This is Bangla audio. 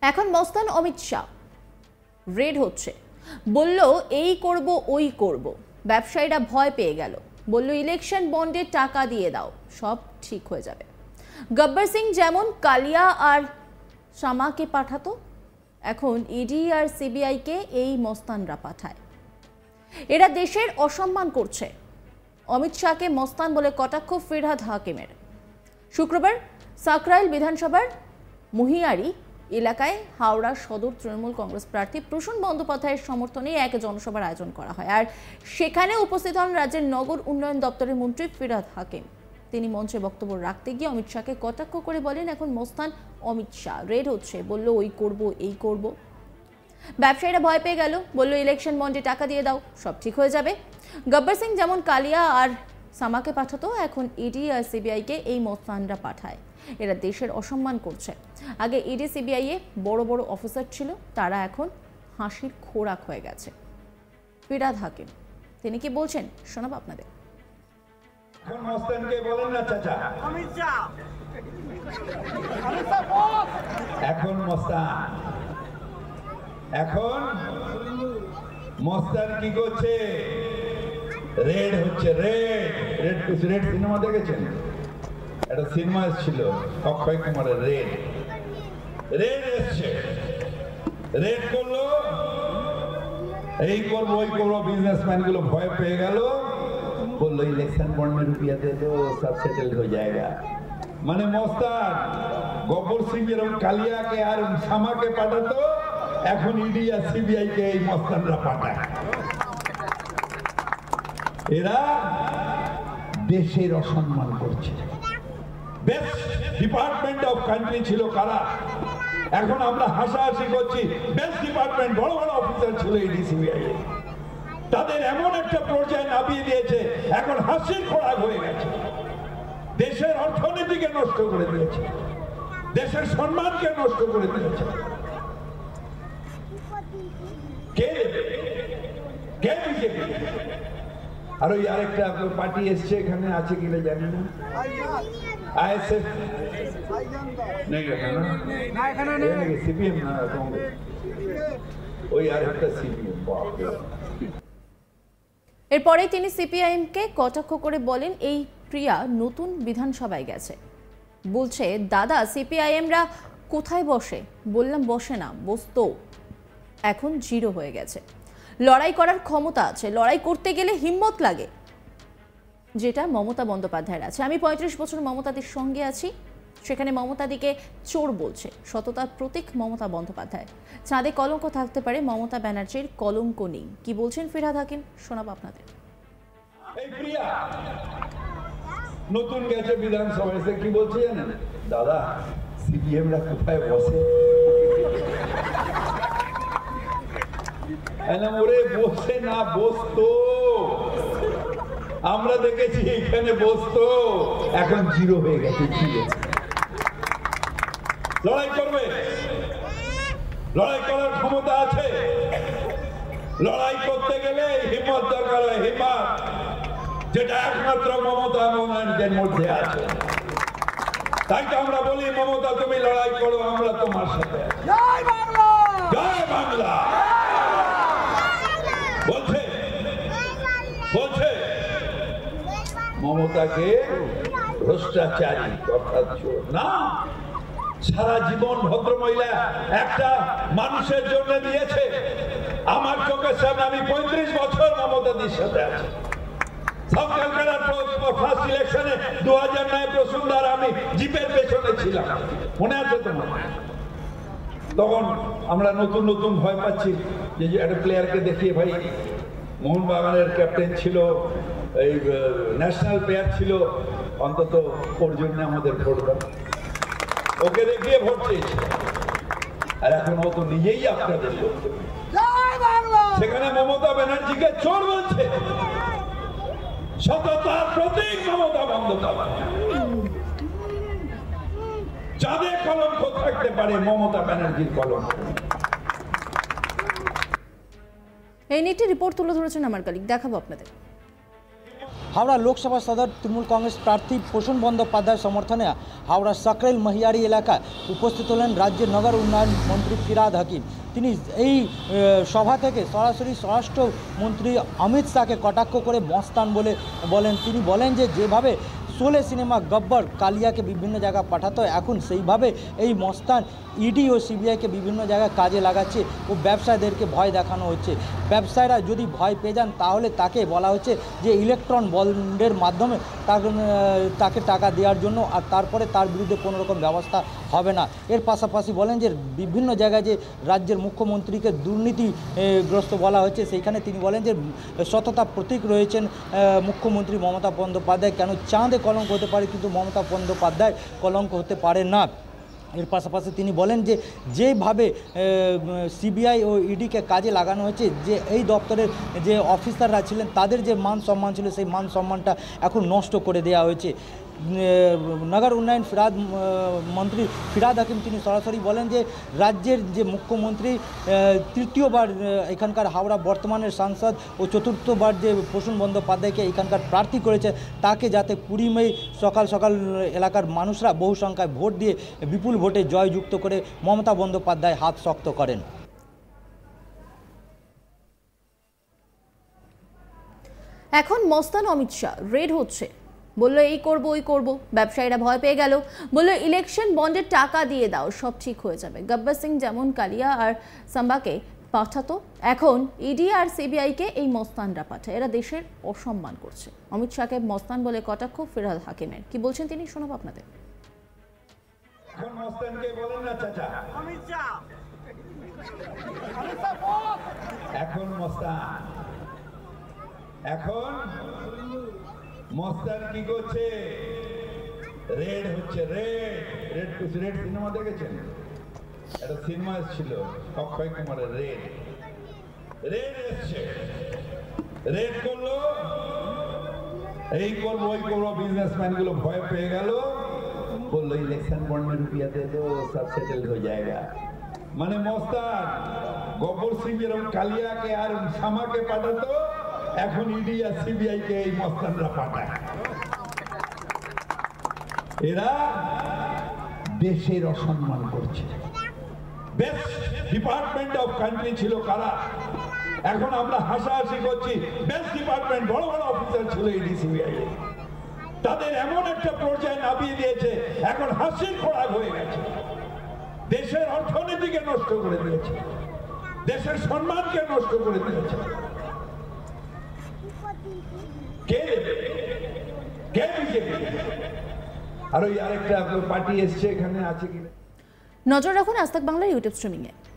এখন মস্তান অমিত শাহ রেড হচ্ছে, বলল এই করব ওই করব। ব্যবসায়ীরা ভয় পেয়ে গেল, বলল ইলেকশন বন্ডে টাকা দিয়ে দাও, সব ঠিক হয়ে যাবে। গব্বর সিং যেমন কালিয়া আর শামাকে পাঠাতো, এখন ইডি আর সিবিআইকে এই মস্তানরা পাঠায়। এরা দেশের অসম্মান করছে। অমিত শাহকে মস্তান বলে কটাক্ষ ফিরহাদ হাকিমের। শুক্রবার সাকরাইল বিধানসভার মুহিয়ারি এলাকায় হাওড়া সদর তৃণমূল কংগ্রেস প্রার্থী প্রসূন বন্দ্যোপাধ্যায়ের সমর্থনে এক জনসভার আয়োজন করা হয়, আর সেখানে উপস্থিত হন রাজ্যের নগর উন্নয়ন দপ্তরের মন্ত্রী ফিরহাদ হাকিম। তিনি মঞ্চে বক্তব্য রাখতে গিয়ে অমিত শাহকে কটাক্ষ করে বলেন, এখন মস্তান অমিত শাহ রেড হচ্ছে, বলল ওই করব এই করব। ব্যবসায়ীরা ভয় পেয়ে গেল, বলল ইলেকশন বন্ডে টাকা দিয়ে দাও, সব ঠিক হয়ে যাবে। গব্বর সিং যেমন কালিয়া আর শামাকে পাঠাতো, এখন ইডি আর সিবিআইকে এই মস্তানরা পাঠায়। এরা দেশের অসম্মান করছে। আগে ইডি সিবিআই এ বড় বড় অফিসার ছিল, তারা এখন হাসির খোরাক হয়ে গেছে। ফিরহাদ হাকিম তিনি কি বলছেন শোনাবো আপনাদের। এখন মস্তানকে বলেন না চাচা, এখন মস্তান, এখন মস্তান কি করছে? রেড হচ্ছে। রেড রেড সিনেমা দেখেছেন? একটা সিনেমা এসেছিল অক্ষয় কুমারের, রেড এসছে। রেড করলো, এই করবো ওই করবো। বিজনেসম্যান গুলো ভয় পেয়ে গেল, বললো ইলেকশন বন্ড में रुपया दे दो, सब सेटल हो जाएगा। মানে মস্তান গব্বর সিং যেরকম কালিয়াকে আর শামাকে পাঠাতো, এখন ইডি আর সিবিআই কে এই মস্তানরা পাঠায়। এরা দেশের অসম্মান করছে। বেস্ট ডিপার্টমেন্ট অফ কান্ট্রি ছিল কারা? এখন আমরা হাসাহাসি করছি। বেস্ট ডিপার্টমেন্ট, বড় বড় অফিসার ছিল ইডি সিবিআই। তাদের এমন একটা পর্যায়ে নামিয়ে দিয়েছে, এখন হাসির খোরাক হয়ে গেছে। দেশের অর্থনীতিকে নষ্ট করে দিয়েছে, দেশের সম্মানকে নষ্ট করে দিয়েছে। কে কে বিজেপি? আর ওই আরেকটা পার্টি এসছে, এখানে আছে কিনা জানি না, আইএসএফ নেই এখানে, সিপিএম না কংগ্রেস, ওই আরেকটা সিপিএম। এরপরে তিনি সিপিআইএমকে কটাক্ষ করে বলেন, এই প্রিয়া নতুন বিধানসভায় গেছে, বলছে দাদা সিপিআইএমরা কোথায় বসে? বললাম বসে না, বসতো, এখন জিরো হয়ে গেছে। লড়াই করার ক্ষমতা আছে, লড়াই করতে গেলে হিম্মত লাগে, যেটা মমতা বন্দ্যোপাধ্যায়ের আছে। আমি 35 বছর মমতাদির সঙ্গে আছি, সেখানে মমতাদিকে চোর বলছে, সততার প্রতীক মমতা বন্দ্যোপাধ্যায়। চাঁদে কলঙ্ক থাকতে পারে, মমতা ব্যানার্জির কলঙ্ক নেই। কি বলছেন ফিরহাদ হাকিম শোনাবো আপনাদের। এই প্রিয়া নতুন গেছে বিধানসভায়, এসে কি বলছে জানেন? দাদা সিপিএমরা কোথায় বসে? ওরে বসে না, বসতো, আমরা দেখেছি এখানে বসতো, এখন জিরো হয়ে গেছে। লড়াই করবে, লড়াই করার ক্ষমতা আছে। লড়াই করতে গেলে হিম্মত দরকার হয়, হিম্মত, যেটা একমাত্র মমতা ব্যানার্জির মধ্যে আছে। তাই তো আমরা বলি, মমতা তুমি লড়াই করো, আমরা তোমার সাথে। জয় বাংলা, জয় বাংলা বলছে, বলছে মমতাকে ভ্রষ্টাচারী অর্থাৎ চোর না। সারা জীবন ভদ্রমহিলা একটা মানুষের জন্য দিয়েছে। আমার চোখের সামনে, আমি 35 বছর মমতাদির সাথে আছি। সাউথ ক্যালকাটার ফার্স্ট ইলেকশনে 2009 প্রসুন্দার আমি জিপের পেছনে ছিলাম, মনে আছে তোমার? তখন আমরা নতুন নতুন ভয় পাচ্ছি যে একটা প্লেয়ারকে দেখিয়ে, ভাই মোহনবাগানের ক্যাপ্টেন ছিল, এই ন্যাশনাল প্লেয়ার ছিল, অন্তত ওর জন্য আমাদের ভোট দাও, ওকে দেখিয়ে ভোট চেয়েছে। আর এখন ও তো নিজেই আপনাদের লোক, সেখানে মমতা ব্যানার্জিকে চোর বলছে। সততার প্রতীক মমতা বন্দ্যোপাধ্যায়। যাদের কলঙ্ক থাকতে পারে, মমতা ব্যানার্জির কলঙ্ক। এই নিয়ে একটি রিপোর্ট তুলে ধরেছেন আমার কলিগ, দেখাবো আপনাদের। হাওড়া লোকসভা সদর তৃণমূল কংগ্রেস প্রার্থী প্রসূন বন্দ্যোপাধ্যায়ের সমর্থনে হাওড়া সাকরেল মহিয়ারি এলাকায় উপস্থিত হলেন রাজ্যের নগর উন্নয়ন মন্ত্রী ফিরহাদ হাকিম। তিনি এই সভা থেকে সরাসরি স্বরাষ্ট্রমন্ত্রী অমিত শাহকে কটাক্ষ করে মস্তান বলে বলেন। তিনি বলেন যে যেভাবে শোলে সিনেমা গব্বর কালিয়াকে বিভিন্ন জায়গায় পাঠাতো, এখন সেইভাবে এই মস্তান ইডি ও সিবিআইকে বিভিন্ন জায়গায় কাজে লাগাচ্ছে ও ব্যবসায়ীদেরকে ভয় দেখানো হচ্ছে। ব্যবসায়ীরা যদি ভয় পেয়ে যান তাহলে তাকে বলা হচ্ছে যে ইলেকট্রন বন্ডের মাধ্যমে তাকে টাকা দেওয়ার জন্য, আর তারপরে তার বিরুদ্ধে কোনো রকম ব্যবস্থা হবে না। এর পাশাপাশি বলেন যে বিভিন্ন জায়গায় যে রাজ্যের মুখ্যমন্ত্রীকে দুর্নীতিগ্রস্ত বলা হচ্ছে, সেইখানে তিনি বলেন যে সততা প্রতীক রয়েছেন মুখ্যমন্ত্রী মমতা বন্দ্যোপাধ্যায়। কেন চাঁদে কলঙ্ক হতে পারে কিন্তু মমতা বন্দ্যোপাধ্যায় কলঙ্ক হতে পারে না। এর পাশাপাশি তিনি বলেন যে যেভাবে সিবিআই ও ইডিকে কাজে লাগানো হয়েছে, যে এই দপ্তরের যে অফিসাররা ছিলেন তাদের যে মান সম্মান ছিল সেই মান সম্মানটা এখন নষ্ট করে দেওয়া হয়েছে। নগর উন্নয়ন মন্ত্রী ফিরহাদ হাকিম তিনি সরাসরি বলেন যে রাজ্যের যে মুখ্যমন্ত্রী তৃতীয়বার এখানকার হাওড়া বর্তমানের সাংসদ ও চতুর্থবার যে প্রসূন বন্দ্যোপাধ্যায়কে এখানকার প্রার্থী করেছে, তাকে যাতে 20 মে সকাল সকাল এলাকার মানুষরা বহু সংখ্যায় ভোট দিয়ে বিপুল ভোটে জয়যুক্ত করে মমতা বন্দ্যোপাধ্যায় হাত শক্ত করেন। এখন মস্তান অমিত শাহ রেড হচ্ছে, বললো এই করব ওই করব, ব্যবসায়ীরা ভয় পেয়ে গেল, বললো ইলেকশন বন্ডের টাকা দিয়ে দাও সব ঠিক হয়ে যাবে। গব্বর সিং যেমন কালিয়া আর সাম্বাকে পাঠাতো, এখন ইডি আর সিবিআইকে এই মস্তানরা পাঠায়। এরা দেশের অসম্মান করছে। অমিত শাহকে মস্তান বলে কটাক্ষ ফিরহাদ হাকিমের। কি বলছেন তিনি শোনাবো আপনাদের। এখন মস্তানকে বলেন না চাচা, এখন মস্তান, এখন মস্তান কি করছে? রেড হচ্ছে, রেড রেড সিনেমা দেখেছেন? একটা সিনেমা ছিল অক্ষয় কুমারের, রেড এসছে, রেড করলো, এই করবো ওই করবো, বিজনেসম্যান গুলো ভয় পেয়ে গেল, বললো ইলেকশন বন্ড में रुपया दे दो सब सेटल हो जाएगा। মানে মস্তান গব্বর সিং যেরকম কালিয়াকে আর শামাকে পাঠাতো, এখন ইডি আর সিবিআই কে এই মস্তানরা পাঠায়। এরা দেশের অসম্মান করছে। বেস্ট ডিপার্টমেন্ট অফ কান্ট্রি ছিল কারা? এখন আমরা হাসাহাসি করছি, বেস্ট ডিপার্টমেন্ট বড় বড় অফিসার ছিল ইডি সিবিআই, তাদের এমন একটা পর্যায়ে নামিয়ে দিয়েছে, এখন হাসির খোরাক হয়ে গেছে। দেশের অর্থনীতিকে নষ্ট করে দিয়েছে, দেশের সম্মানকে নষ্ট করে দিয়েছে। কে বিজেপি আর ওই আরেকটা পার্টি এসছে, এখানে আছে কিনা নজর রাখুন আজ তাক বাংলার ইউটিউব স্ট্রিমিংয়ে।